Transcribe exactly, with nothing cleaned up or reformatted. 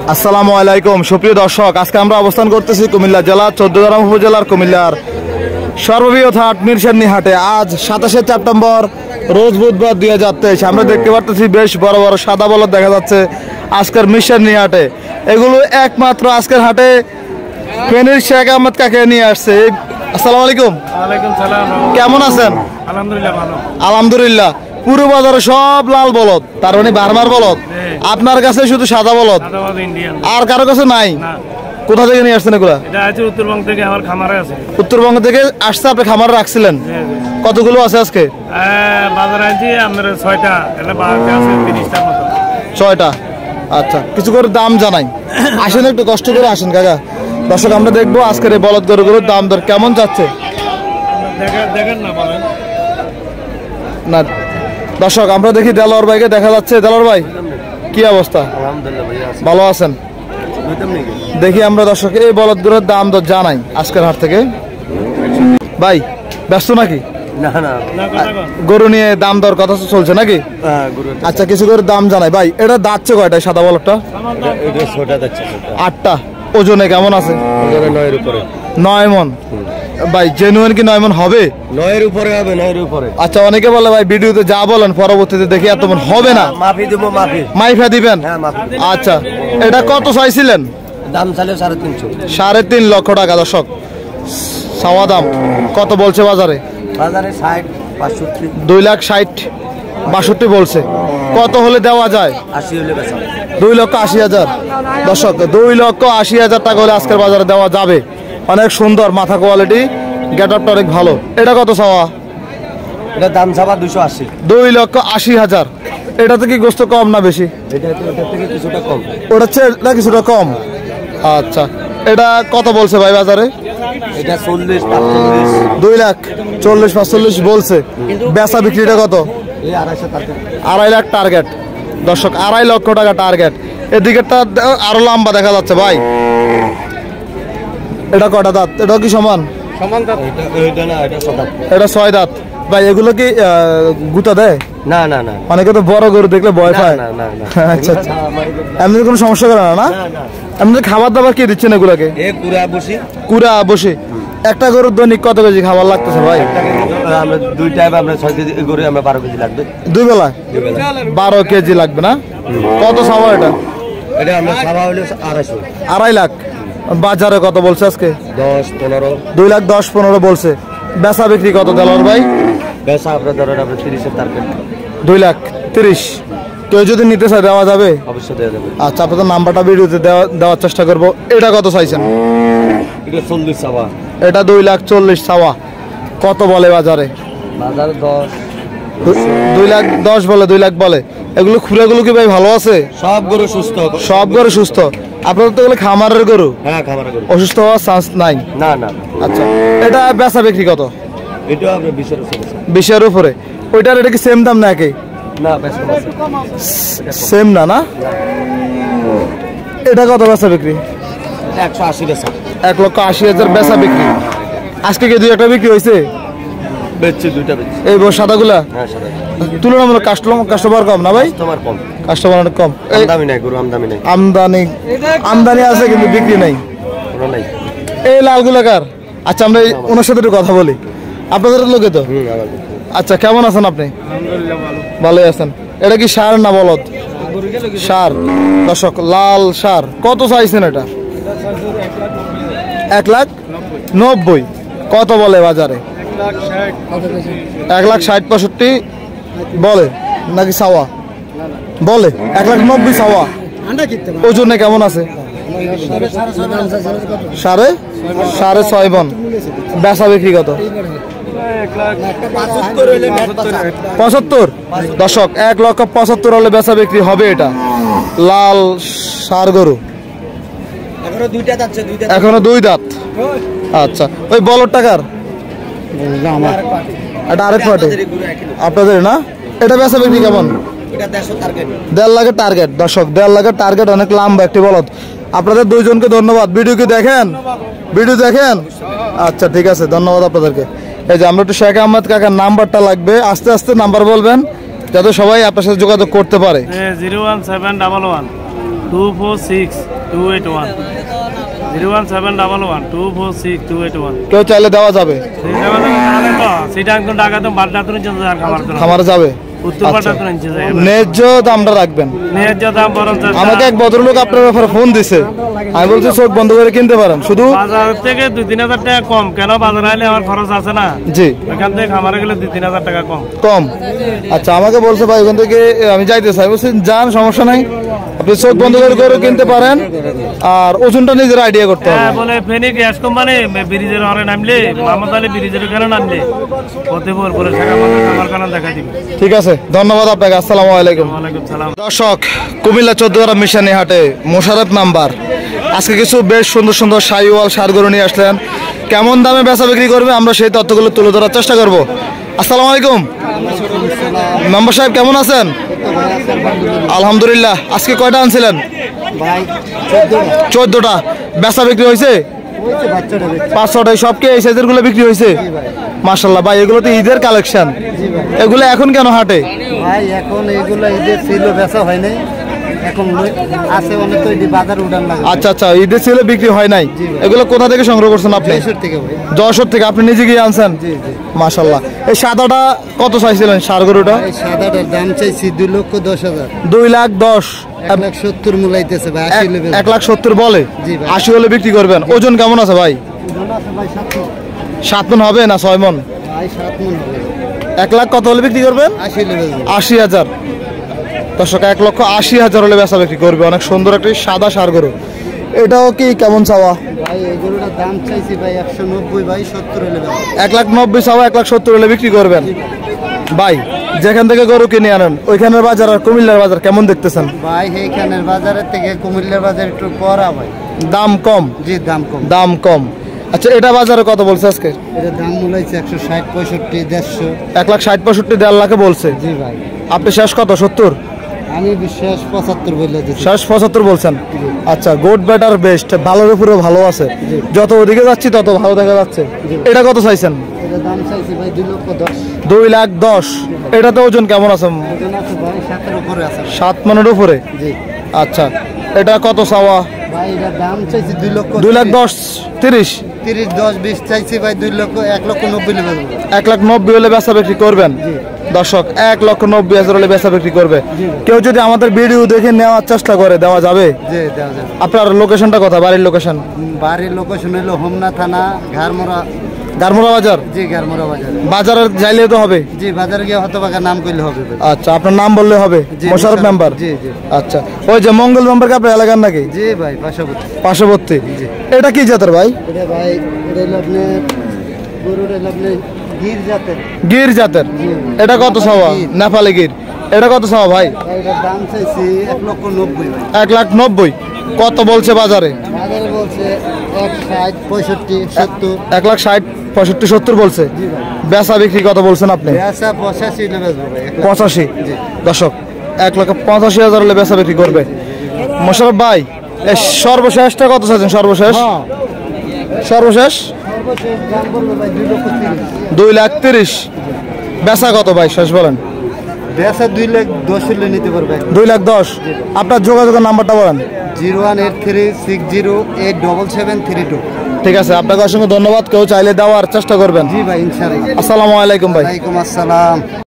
আসসালামু আলাইকুম সুপ্রিয় দর্শক, আজকে আমরা অবস্থান করতেছি কুমিল্লা জেলা চৌদ্দগ্রাম উপজেলার কুমিল্লার সর্ববৃহৎ হাট মিরসান্নি হাটে। আজ সাতাশে সেপ্টেম্বর রোজ বুধবার দুই হাজার তেইশ। আমরা দেখতে পাচ্ছি বেশ বড় বড় সাদা বলদ দেখা যাচ্ছে আজকের মিরসান্নি হাটে। এগুলো একমাত্র আজকের হাটে ফেনীর শেখ আহমদ কাকে নিয়ে আসছে। আসসালামু আলাইকুম। ওয়ালাইকুম সালাম। কেমন আছেন? আলহামদুলিল্লাহ ভালো। আলহামদুলিল্লাহ। পুরো বাজারে সব লাল বলদ, তার মানে বার্মার বলদ। আপনার কাছে শুধু সাদা বলদ, আর কারো কাছে নাই? কোথা থেকে নিয়ে আসছেন এগুলা? এটা আছে উত্তরবঙ্গ থেকে, আমার খামারে আছে। উত্তরবঙ্গ থেকে আসছে, আপনি খামারে রাখছিলেন? কতগুলো আছে আজকে? বাজারে আছি আপনার ছয়টা, এটা বাজারে আছে তিরিশটার মতো। ছয়টা, আচ্ছা। কিছু করে দাম জানাই, আসেন একটু কষ্ট করে আসেন কাকা। দর্শক, আমরা দেখবো আজকের এই বলদ গরুগুলোর দাম দর কেমন যাচ্ছে। দেখেন না বলেন না দর্শক, আমরা দেখি দেলোয়ার ভাইকে দেখা যাচ্ছে। দেলোয়ার ভাই, কি অবস্থা? ভালো আছেন? দেখি আমরা দর্শক এই বলদগুলোর দাম দর জানাই আজকের হাট থেকে। ভাই ব্যস্ত নাকি? না না, গরু নিয়ে দাম দর কথা চলছে নাকি? আচ্ছা, কিছু করে দাম জানাই। ভাই এটা দাঁতছে কয়টা সাদা বলদটা? আটটা। ওজনে কেমন আছে? নয়ের উপরে। নয় মন? ভাই জেনুইন কি নয় মন হবে? নয়ের উপরে হবে, নয়ের উপরে। আচ্ছা, অনেকে বলে ভাই ভিডিওতে যা বলেন পরবর্তীতে দেখি এত মন হবে না। মাফি দেবো, মাফি মাইফা দিবেন? হ্যাঁ মাফি। আচ্ছা, এটা কত চাইছিলেন? দাম চাইলে সাড়ে তিনশো। সাড়ে তিন লক্ষ টাকা। দর্শক, চাওয়া দাম কত বলছে বাজারে? বাজারে ষাট বাষট্টি। দুই লাখ ষাট বাষট্টি বলছে। কত হলে দেওয়া যায়? আশি হলে বেচা। দুই লক্ষ আশি হাজার। দর্শক, দুই লক্ষ আশি হাজার টাকা হলে আজকের বাজারে দেওয়া যাবে। অনেক সুন্দর, মাথা কোয়ালিটি, গেট আপটা অনেক ভালো। এটা কত চাওয়া? এটা দাম চাওয়া দুশো আশি। দুই লক্ষ আশি হাজার। এটাতে কি গোস্ত কম না বেশি? এটা থেকে কিছুটা কম। ওটা চেয়ে কিছুটা কম। আচ্ছা, এটা কত বলছে ভাই বাজারে? এটা চল্লিশ পাঁচচল্লিশ। দুই লাখ চল্লিশ পাঁচচল্লিশ বলছে। বেচা বিক্রিটা কত? এই আড়াইশো টাকা। আড়াই লাখ টার্গেট। দর্শক, আড়াই লক্ষ টাকা টার্গেট। এদিকেরটা আরো লম্বা দেখা যাচ্ছে ভাই। এটা কটা দাঁত? এটা কি সমান? সমান দাঁত। এটা না, এটা ছয় দাঁত। এটা ছয় দাঁত। ভাই এগুলো কি গুতা দেয়? না না না, অনেকে তো বড় গরু দেখলে ভয় পায়। না না না। আচ্ছা আচ্ছা, এমনি কোনো সমস্যা করে না? না এমনি খাবার দাবার কি দিচ্ছেন এগুলাকে? এ কুড়া বসি। কুড়া বসে। একটা গরুর দৈনিক কত কেজি খাবার লাগতেছে ভাই? আমরা দুই টাইম, আমরা ছয় কেজি গরু, আমরা বারো কেজি লাগবে। দুই বেলা বারো কেজি লাগবে না? কত সাবা এটা? এটা আমরা সাবা হলে আড়াইশো। আড়াই লাখ। বাজারে কত বলছে আজকে? দশ পনেরো। দুই লাখ দশ পনেরো বলছে। বেচা বিক্রি কত দেলোয়ার ভাই? বেচা আপনার ধরেন আপনার তিরিশের টার্গেট। দুই লাখ তিরিশ। কেউ যদি নিতে চায় দেওয়া যাবে? অবশ্যই দেওয়া যাবে। আচ্ছা, আপনাদের নাম্বারটা ভিডিওতে দেওয়া দেওয়ার চেষ্টা করবো। এটা কত চাইছেন? এটা চল্লিশ চাওয়া। এটা দুই লাখ চল্লিশ চাওয়া। কত বলে বাজারে? বাজারে দশ। দুই লাখ দশ বলে, দুই লাখ বলে। এগুলো খুলেগুলো কি ভাই ভালো আছে? সব গরু সুস্থ। সব গরু সুস্থ? আপনাদের তো এগুলো খামারের গরু? হ্যাঁ, খামারের গরু। অসুস্থ হওয়ার চান্স নাই? না না। আচ্ছা, এটা বেচা বিক্রি কত? এটা আপনার বিশের উপরে। বিশের উপরে? ওইটার এটা কি সেম দাম না একই? না, বেশি সেম না? না, এটা কত বেচা বিক্রি? একশো আশি বেচা। এক লক্ষ আশি হাজার বেচা বিক্রি। আজকে কি দুই একটা বিক্রি হয়েছে? বেচছি, দুইটা বেচছি। এই সাদাগুলা? হ্যাঁ, সাদা। তুলনামূলক কাস্টমার কাস্টমার কম না ভাই? কাস্টমার কম। কাস্টমার অনেক কম। আমদানি নাই গরু, আমদানি নাই। আমদানি আমদানি আছে কিন্তু বিক্রি নাই। কোনো নাই। এই লালগুলা কার? আচ্ছা, আমরা ওনার সাথে একটু কথা বলি। আপনাদের লোকে তো? আচ্ছা, কেমন আছেন আপনি? ভালোই আছেন। এটা কি সার না বলদ? সার। দর্শক, লাল সার। কত চাইছেন এটা? এক লাখ নব্বই। কত বলে বাজারে? এক লাখ ষাট পঁয়ষট্টি বলে নাকি চাওয়া? বলে এক লাখ নব্বই চাওয়া। ওজনে কেমন আছে? সাড়ে সাড়ে ছয় মন। বেচা বিক্রি কত? পঁচাত্তর। দর্শক, এক লক্ষ পঁচাত্তর হলে বেচা বিক্রি হবে। এটা লাল সার গরু, এখনো দুই দাঁত। আচ্ছা, ওই বলদ টাকার এটা আরেক পার্টি আপনাদের না? এটা বেচা বিক্রি কেমন? দেড় লাখের টার্গেট। দর্শক, দেড় লাখের টার্গেট, অনেক লম্বা একটি বলদ। আপনাদের দুইজনকে ধন্যবাদ। ভিডিও কি দেখেন? ভিডিও দেখেন? আচ্ছা, ঠিক আছে, ধন্যবাদ আপনাদেরকে। এই যে আমরা একটু শেখ আহমদ কাকার নাম্বারটা লাগবে, আস্তে আস্তে নাম্বার বলবেন যাতে সবাই আপনার সাথে যোগাযোগ করতে পারে। Zero one seven double one two four six two eight one zero one seven double one two four six two eight one. কেউ চাইলে দেওয়া যাবে? সেটা একদম টাকা তো বাদ ডাতুন খাবার খামার যাবে। উত্তর পাটা তো নিচে যায়। ন্যায্য দামটা রাখবেন। ন্যায্য দাম বরঞ্চ আমাকে এক ভদ্রলোক আপনার ব্যাপারে ফোন দিছে, আমি বলছি চোখ বন্ধ করে কিনতে পারেন, শুধু বাজার থেকে দুই তিন হাজার টাকা কম। কেন? বাজারে আইলে আমার খরচ আছে না। জি, ওইখান থেকে খামারে গেলে দুই তিন হাজার টাকা কম কম। আচ্ছা, আমাকে বলছে ভাই ওখান থেকে আমি যাইতে চাই, বলছি যান, সমস্যা নাই, আপনি চোখ বন্ধ করে করে কিনতে পারেন, আর ওজনটা নিজের আইডিয়া করতে হবে। হ্যাঁ, বলে ফেনী গ্যাস কোম্পানি ব্রিজের ঘরে নামলে, মোহাম্মদ আলী ব্রিজের ওখানে নামলে হতে বল বলে টাকা মতো খামার কানা দেখা দিবে। ঠিক আছে, ধন্যবাদ আপনাকে। আসসালামু আলাইকুম। ওয়ালাইকুম সালাম। দর্শক, কুমিল্লা চোদ্দগ্রাম মিশানি হাটে মোশাররফ নাম্বার আজকে কিছু বেশ সুন্দর সুন্দর সাইওয়াল ষাঁড় গরু নিয়ে আসলেন। কেমন দামে বেচা বিক্রি করবে আমরা সেই তথ্যগুলো তুলে ধরার চেষ্টা করব। আসসালামু আলাইকুম মেম্বার সাহেব, কেমন আছেন? আলহামদুলিল্লাহ। আজকে কয়টা আনছিলেন? চোদ্দটা। বেচা বিক্রি হয়েছে? পাঁচ ছটায়। সব কি এই সাইজের গুলো বিক্রি হয়েছে? মাশাআল্লাহ ভাই, এগুলো তো ঈদের কালেকশন। এগুলো এখন কেন হাটে ভাই? এখন এগুলো ঈদের ছিল, বেচা হয় নাই, এখন আছে অনেক তো ঈদের বাজার উঠান লাগে। আচ্ছা আচ্ছা, ঈদের ছিল, বিক্রি হয় নাই। এগুলো কোথা থেকে সংগ্রহ করছেন আপনি? যশোর থেকে ভাই। যশোর থেকে আপনি নিজে গিয়ে আনছেন? মাশাআল্লাহ। এই সাদাটা কত চাইছিলেন ষাঁড় গরুটা? এই সাদাটার দাম চাইছি দুই লক্ষ দশ হাজার। দুই লাখ দশ। এক লাখ সত্তর মূলাইতেছে ভাই। আশি লেভেল। এক লাখ সত্তর বলে? জি ভাই। আশি হলে বিক্রি করবেন। ওজন কেমন আছে ভাই? ভাই সাত মণ। সাত মন হবে না ছয় মন? ভাই সাত মণ হবে। এক লাখ কত হলে বিক্রি করবেন? আশি লেভেল। আশি হাজার। দর্শক, এক লক্ষ আশি হাজার হলে বেচা বিক্রি করবে। অনেক সুন্দর একটি সাদা ষাঁড় গরু। এটাও কি কেমন চাওয়া? ভাই এই গরুটার দাম চাইছি ভাই একশো নব্বই, ভাই সত্তর হলে বেচা। এক লাখ নব্বই চাওয়া, এক লাখ সত্তর হলে বিক্রি করবেন। ভাই, যেখান থেকে গরু কিনে আনেন ওইখানের বাজার আর কুমিল্লার বাজার কেমন দেখতেছেন? ভাই এইখানের বাজারের থেকে কুমিল্লার বাজার একটু পড়া ভাই। দাম কম? জি, দাম কম। দাম কম। আচ্ছা, এটা বাজারে কত বলছে আজকে? এটার দাম মূলাইছে একশো ষাট, পঁয়ষট্টি, দেড়শো। এক লাখ ষাট পঁয়ষট্টি দেড় লাখে বলছে। জি ভাই। আপনি শেষ কত? সত্তর? আমি বিশ্বাস পঁচাত্তর বলে দিচ্ছি। শেষ পঁচাত্তর বলছেন? আচ্ছা, গুড বেটার বেস্ট, ভালোর উপরে ভালো আছে। যত ওদিকে যাচ্ছি তত ভালো দেখা যাচ্ছে। এটা কত চাইছেন? এটার দাম চাইছি ভাই দুই লক্ষ দশ। দুই লাখ দশ। এটাতে ওজন কেমন আছে? ওজন আছে ভাই সাতের উপরে আছে। সাত মনের উপরে? জি। আচ্ছা, এটা কত চাওয়া? ভাই এটার দাম চাইছি দুই লক্ষ দুই লাখ দশ। তিরিশ? তিরিশ, দশ, বিশ চাইছি ভাই দুই লক্ষ, এক লক্ষ নব্বই লেভেল। এক লাখ নব্বই হলে বেচা বিক্রি করবেন। দর্শক, এক লক্ষ নব্বই হাজার হলে বেচা বিক্রি করবে। কেউ যদি আমাদের ভিডিও দেখে নেওয়ার চেষ্টা করে, দেওয়া যাবে? জি, দেওয়া যাবে। আপনার লোকেশনটা কথা, বাড়ির লোকেশন? বাড়ির লোকেশন হলো হোমনা থানা, ঘাড়মোড়া। গারমোড়া বাজার? জি, ঘাড়মোড়া বাজার। বাজারে যাইলে তো হবে? জি, বাজারে গিয়ে হতবাকা নাম করলে হবে ভাই। আচ্ছা, আপনার নাম বললে হবে? জি, মোশাররফ মেম্বার? জি জি। আচ্ছা, ওই যে মঙ্গল মেম্বার আপনার এলাকার নাকি? জি ভাই, পাশাপাশি। পার্শ্ববর্তী। এটা কি জাতের ভাই? এটা ভাই এটা হলো আপনার গরুর হলো আপনার গির জাতের। গির জাতের? জি। এটা কত চাওয়া? নেপালি গির। এটা কত চাওয়া ভাই? ভাই এটার দাম চাইছি এক লক্ষ নব্বই ভাই। এক লাখ নব্বই। কত বলছে বাজারে? বাজারে বলছে এক ষাট, পঁয়ষট্টি, সত্তর। এক লাখ ষাট পঁয়ষট্টি সত্তর বলছে। জি ভাই। বেচা বিক্রি কত বলছেন আপনি? পেঁচা পঁচাশি লেভেল ভাই। এক লাখ। পঁচাশি? জি। দর্শক, এক লক্ষ পঁচাশি হাজার হলে বেচা বিক্রি করবে। মোশাররফ ভাই, এই সর্বশেষটা কত চাইছেন? সর্বশেষ? সর্বশেষ সর্বশেষ দাম বলবো ভাই দুই লক্ষ তিরিশ। দুই লাখ তিরিশ। বেচা কত ভাই শেষ বলেন? বেচা দুই লাখ দশ হলে নিতে পারবে। দুই লাখ দশ। আপনার যোগাযোগের নাম্বারটা বলেন। Zero one eight three six zero eight double seven three two. ঠিক আছে, আপনাকে অসংখ্য ধন্যবাদ। কেউ চাইলে দেওয়ার চেষ্টা করবেন। জি ভাই, ইনশাআল্লাহ। আসসালামু আলাইকুম ভাই। ওয়ালাইকুম আসসালাম।